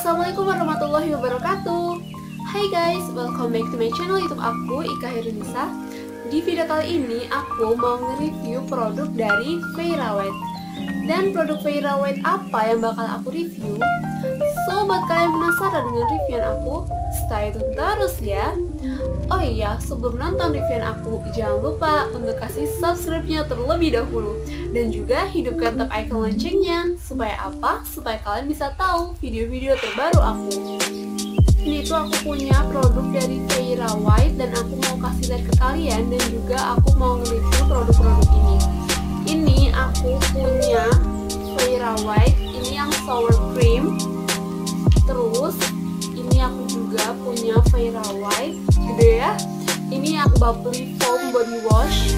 Assalamualaikum warahmatullahi wabarakatuh. Hai guys, welcome back to my channel YouTube aku, Ika Herunisa. Di video kali ini aku mau nge-review produk dari Fairy White. Dan produk Fairy White apa yang bakal aku review? So, buat kalian penasaran dengan reviewan aku, stay tune terus ya. Oh iya, sebelum nonton reviewan aku, jangan lupa untuk kasih subscribe-nya terlebih dahulu. Dan juga hidupkan tab icon loncengnya. Supaya apa? Supaya kalian bisa tahu video-video terbaru aku. Ini tuh aku punya produk dari Fairy White dan aku mau kasih lihat ke kalian. Dan juga aku mau nge-review produk-produk ini. Ini aku punya Fairy White, ini yang sour cream. Terus ini aku juga punya Fairy White gede ya. Ini yang bubbly foam body wash.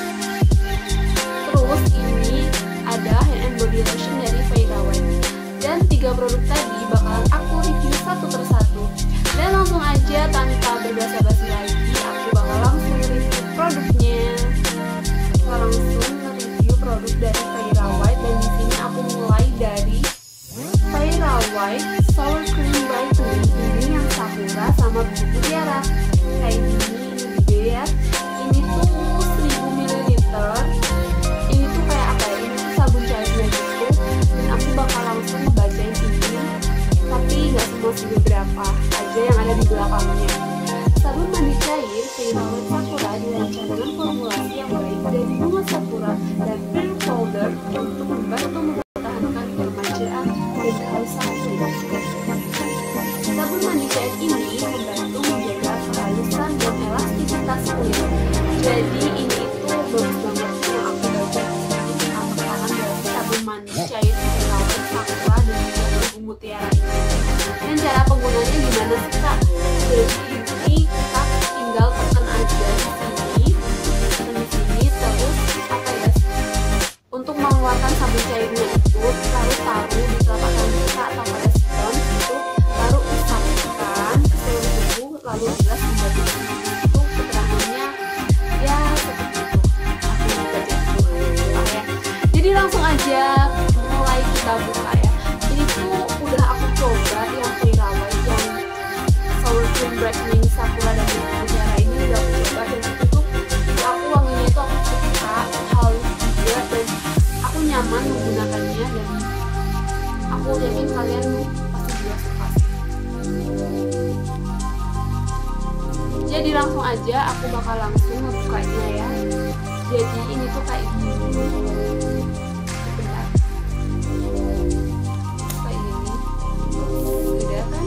Terus ini ada hand and body lotion dari Fairy White. Dan 3 produk tadi bakalan aku review satu persatu. Dan langsung aja tanpa berbasa-basi lagi, aku bakal langsung review produknya. Kita langsung review produk dari Fairy White, dan di sini aku mulai dari Fairy White Sour Cream Brightening. Ini yang sakura sama bubuk mutiara. Kayak gini, ini gede ya. Ini tuh 1000 ml. Ini tuh kayak apa ya? Ini tuh sabun cairnya gitu. Dan aku bakal langsung ngebacain ini. Tapi nggak semua sih, beberapa aja yang ada di belakangnya. Sabun mandi cair Fairy White Sakura dirancang dengan formulasi yang baik dari bunga sakura dan pink powder untuk membantu mempertahankan keremajaan dan kehalusan kulit. Sabun mandi cair ini membantu menjaga kehalusan dan elastisitas kulit. Jadi ini tuh bagus banget yang aku baca di telapak tangan dari sabun mandi cair Fairy White Sakura dan juga bubuk mutiara ini. Dan cara penggunaannya gimana sih kak? Jadi ini kita tinggal tekan aja di sini, terus apa ya? Untuk mengeluarkan sabun cairnya itu lalu taruh di telapak tangan kita atau pada spons itu, lalu usapkan ke seluruh tubuh, lalu bilas menjadi itu keterangannya ya seperti itu. Aku baca dulu ya. Jadi langsung aja mulai kita buka ya. Ini tuh udah aku coba yang Fairy White yang sour cream brightening sakura dan bubuk mutiara ini udah aku coba, dan itu tuh aku wanginya itu aku suka, halus juga, dan aku nyaman menggunakannya, dan aku yakin kalian pasti juga suka sih. Jadi langsung aja aku bakal langsung ngebukanya ya. Jadi ini tuh kayak gini. Bentar. Kayak gini. Udah kan?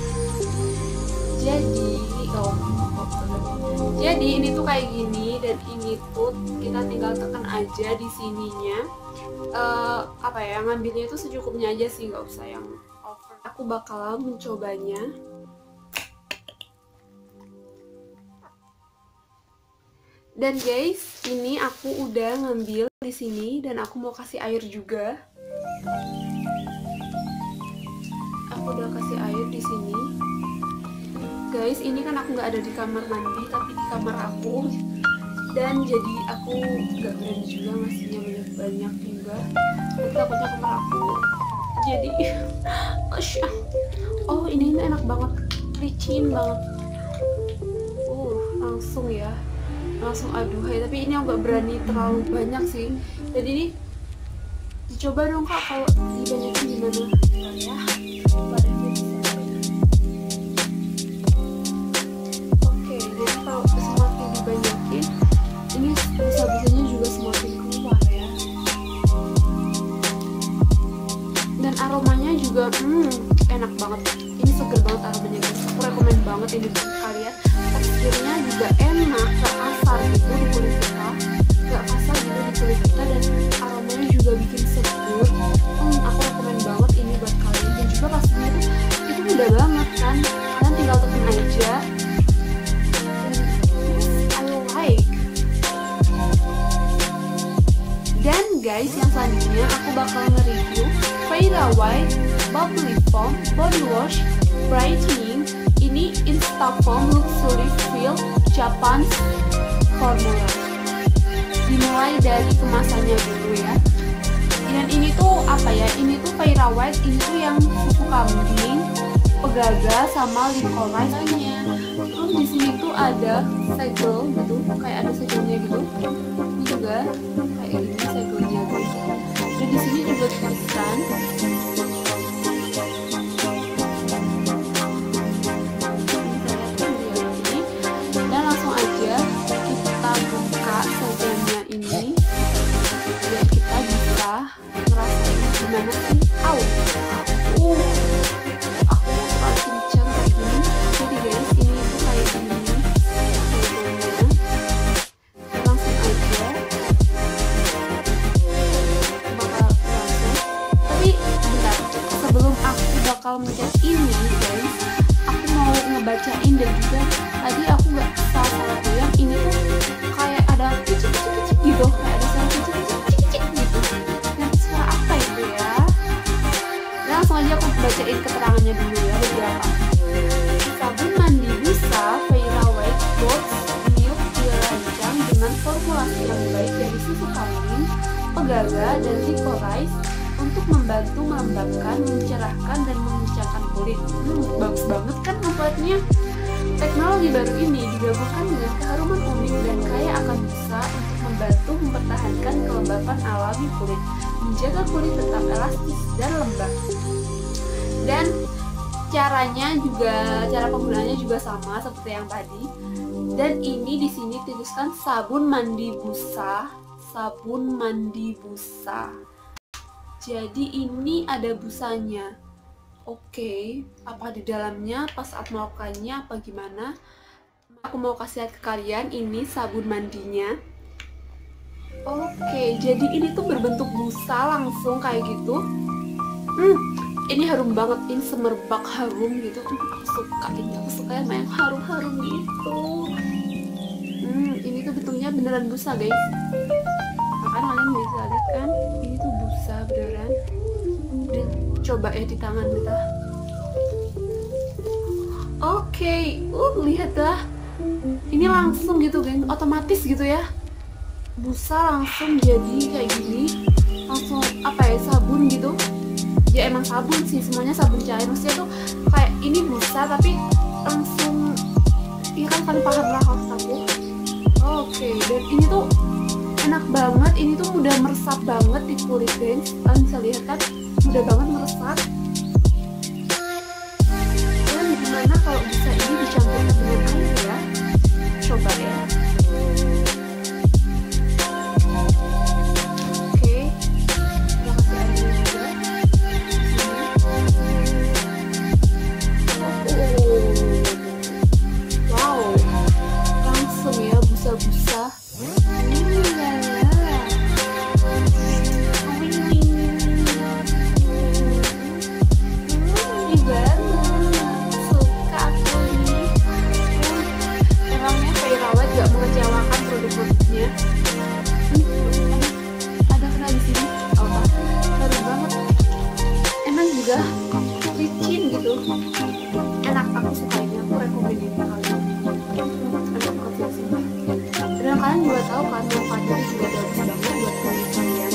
Jadi ini tuh kayak gini, dan ini tuh kita tinggal tekan aja di sininya. Apa ya, ngambilnya itu secukupnya aja sih, nggak usah yang over. Aku bakal mencobanya. Dan guys, ini aku udah ngambil di sini dan aku mau kasih air juga. Aku udah kasih air di sini. Guys, ini kan aku nggak ada di kamar mandi, tapi di kamar aku. Dan jadi aku nggak berani juga ngasihnya banyak juga. Tapi takutnya kamar aku jadi oh ini enak banget, licin banget. Langsung ya, langsung aduhai. Tapi ini aku nggak berani terlalu banyak sih. Jadi ini dicoba dong kak, kalau dibanyakin gimana? Bentar ya. Ini bisa-bisanya juga semakin keluar ya. Dan aromanya juga enak banget. Ini seger banget aromanya guys. Aku rekomen banget ini untuk kalian. Teksturnya juga enak, gak kasar gitu di kulit kita. Gak kasar gitu di kulit kita, dan aromanya juga bikin seger. Aku rekomen banget ini buat kalian. Dan juga pastinya itu mudah banget kan. Kalian tinggal tekan aja. Dan guys, yang selanjutnya aku bakal nge-review Fairy White Bubbly Foam Body Wash Brightening. Ini Insta Foam Luxury Feel Japan's Formula. Dimulai dari kemasannya dulu ya. Dan ini tuh apa ya? Ini tuh Fairy White, ini tuh yang susu kambing. pegaga sama licorice-nya. Terus di sini tuh ada segel gitu, kayak ada segelnya gitu. Ini juga kayak gini segelnya guys. Dan di sini juga tulisan dan langsung aja kita buka segelnya ini biar kita bisa ngerasain gimana sih. Aku terlalu kencang kayak gini. Jadi guys, ini tuh kayak gini segelnya. Langsung aja bakal langsung. Tapi bentar, sebelum aku bakal mencet ini guys, aku mau ngebacain dan juga tadi aku nggak salah yang ini tuh kayak ada kicik-kicik gitu, kayak ada suara kicik-kicik gitu. Yang suara apa itu ya? Langsung aja aku bacain keterangannya dulu ya, beberapa. Sabun mandi busa Fera White Box Milk dirancang dengan formulasi yang baik dari susu kambing, pegaga, dan licorice untuk membantu melembabkan, mencerahkan, dan mengencangkan kulit. Bagus banget kan membuatnya. Teknologi baru ini digabungkan dengan keharuman unik dan kaya akan busa untuk membantu mempertahankan kelembapan alami kulit, menjaga kulit tetap elastis dan lembab. Dan cara penggunaannya juga sama seperti yang tadi. Dan ini di sini tuliskan sabun mandi busa, sabun mandi busa. Jadi ini ada busanya. Oke, apa di dalamnya pas saat melakukannya apa gimana? Aku mau kasih lihat ke kalian, ini sabun mandinya. Oke, jadi ini tuh berbentuk busa langsung kayak gitu. Ini harum banget, ini semerbak harum gitu. Aku suka yang main harum-harum gitu. Ini tuh bentuknya beneran busa guys. Bahkan kalian bisa lihat kan, ini tuh busa beneran. Dan coba ya di tangan kita. Oke, lihatlah. Ini langsung gitu geng, otomatis gitu ya. Busa langsung jadi kayak gini. Langsung apa ya, sabun gitu. Ya emang sabun sih, semuanya sabun cair. Maksudnya tuh kayak ini busa tapi langsung, ya kan kalian paham lah maksud aku. Oke, dan ini tuh enak banget. Ini tuh mudah meresap banget di kulit guys. Kalian bisa lihat kan, mudah banget meresap. Dan gimana kalau bisa ini dicampur dengan air ya? Coba ya. Oke, kita kasih airnya juga. Wow, langsung ya busa-busa. Gak mengecewakan produk-produknya. Ada kena di sini. Apa? Baru banget. Emang juga licin gitu. Enak, aku suka ini. Aku rekomen ini kalian. Enak banget ya sih. Dan kalian juga tahu kan manfaatnya juga bagus banget buat kulit kalian.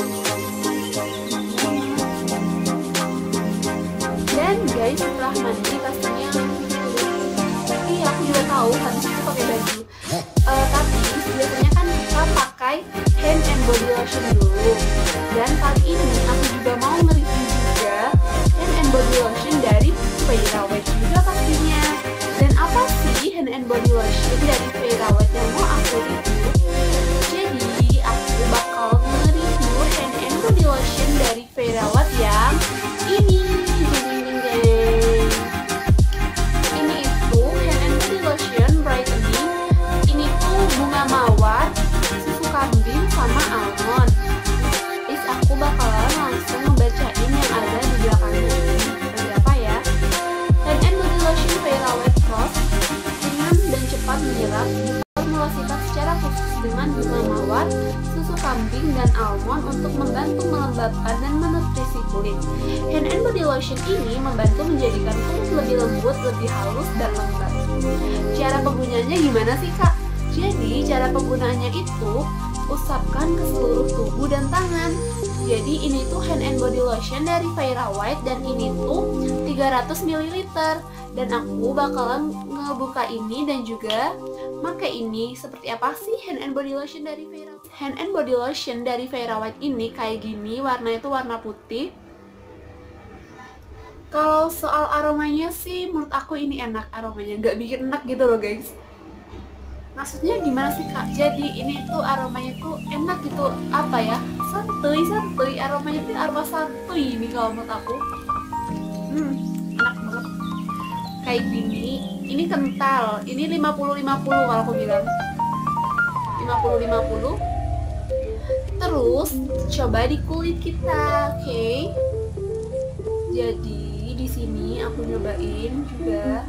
Dan guys, setelah mandi pastinya aku juga tahu habis itu pakai baju. Tapi biasanya kan kita pakai hand and body lotion dulu. Dan kali ini aku juga mau nge-review juga hand and body lotion dari Fera White juga pastinya. Dan apa sih hand and body lotion dari Fera White yang mau aku review? Jadi aku bakal nge-review hand and body lotion dari Fera White yang ini. Ini itu hand and body lotion brightening. Ini tuh bunga mawar, susu kambing, sama almond. Aku bakalan langsung ngebacain yang ada di belakangnya. Berapa ya? Hand and body lotion Fera White Rose ringan dan cepat menyerap, diformulasikan secara khusus dengan bunga mawar, susu kambing, dan almond untuk membantu melembabkan dan menutrisi kulit. Hand and body lotion ini membantu menjadikan kulit lebih lembut, lebih halus, dan lembab. Cara penggunaannya gimana sih kak? Jadi cara penggunaannya itu usapkan ke seluruh tubuh dan tangan. Jadi ini tuh hand and body lotion dari Fairy White dan ini tuh 300 ml. Dan aku bakalan ngebuka ini dan juga pakai ini. Seperti apa sih hand and body lotion dari Fairy White? Hand and body lotion dari Fairy White ini kayak gini, warnanya itu warna putih. Kalau soal aromanya sih menurut aku ini enak aromanya, nggak bikin enak gitu loh guys. Maksudnya gimana sih kak? Jadi ini tuh aromanya tuh enak gitu, apa ya, santuy, aromanya tuh aroma santuy ini kalau menurut aku. Enak banget. Kayak gini, ini kental, ini 50-50 kalau aku bilang 50-50. Terus coba di kulit kita, oke? Jadi di sini aku nyobain juga.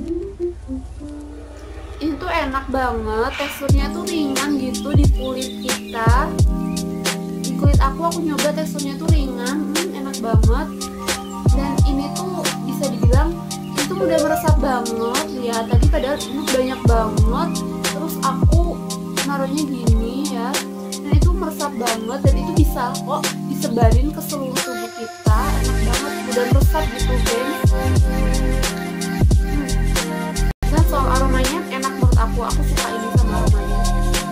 Ini tuh enak banget, teksturnya tuh ringan gitu di kulit kita. Di kulit aku nyoba teksturnya tuh ringan, enak banget. Dan ini tuh bisa dibilang itu udah meresap banget ya. Tadi padahal ini banyak banget, terus aku naruhnya gini ya. Dan itu meresap banget dan itu bisa kok disebarin ke seluruh tubuh kita. Enak banget, udah meresap gitu guys. Dan soal aromanya enak menurut aku suka ini sama aromanya.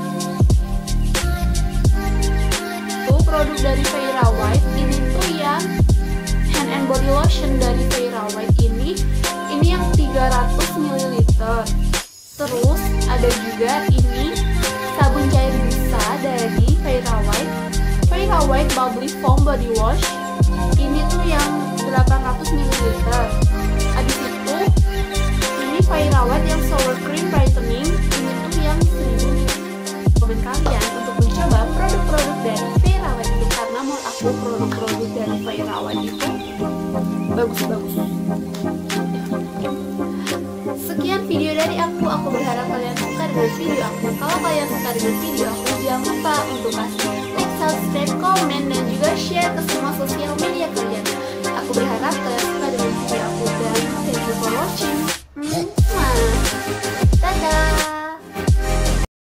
Tuh produk dari Fairy White ini tuh yang hand and body lotion dari Fairy White ini yang 300 ml. Terus ada juga ini sabun cair bisa dari Fairy White Bubbly Foam Body Wash. Ini tuh yang 800 ml. Habis itu ini Fairy White yang Sour Cream Brightening, ini tuh yang 1000. Komen kalian untuk mencoba produk-produk dari Fairy White itu, karena menurut aku produk-produk dari Fairy White itu bagus-bagus. Sekian video dari aku berharap kalian suka dengan video aku. Kalau kalian suka dengan video aku, jangan lupa untuk kasih like, subscribe, komen, dan